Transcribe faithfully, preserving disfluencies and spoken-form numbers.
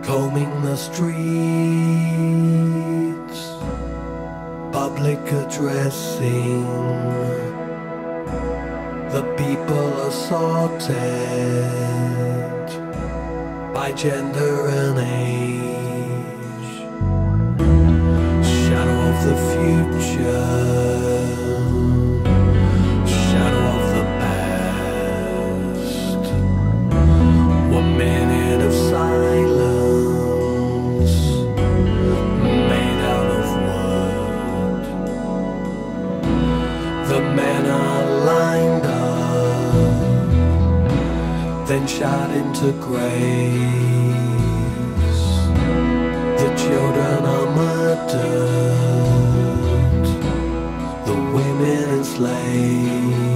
combing the streets, public addressing, the people are sorted by gender and age. Shadow of the future, shadow of the past. One minute of silence made out of wood. The men are lined up, then shot into graves. The children are murdered, the women enslaved.